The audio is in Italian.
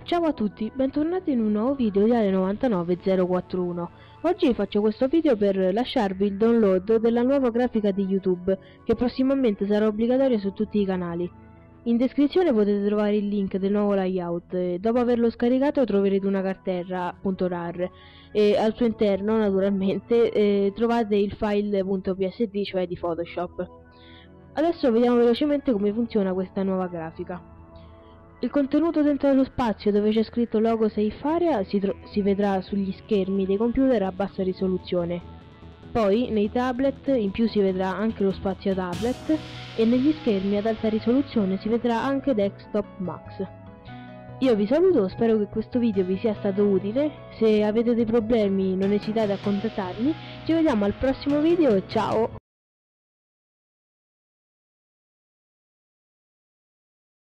Ciao a tutti, bentornati in un nuovo video di Ale99041. Oggi faccio questo video per lasciarvi il download della nuova grafica di YouTube, che prossimamente sarà obbligatoria su tutti i canali. In descrizione potete trovare il link del nuovo layout e dopo averlo scaricato troverete una cartella .rar e al suo interno naturalmente trovate il file .psd, cioè di Photoshop. Adesso vediamo velocemente come funziona questa nuova grafica. Il contenuto dentro lo spazio dove c'è scritto logo Safe Area si vedrà sugli schermi dei computer a bassa risoluzione. Poi nei tablet in più si vedrà anche lo spazio tablet e negli schermi ad alta risoluzione si vedrà anche Desktop Max. Io vi saluto, spero che questo video vi sia stato utile. Se avete dei problemi non esitate a contattarmi. Ci vediamo al prossimo video e ciao!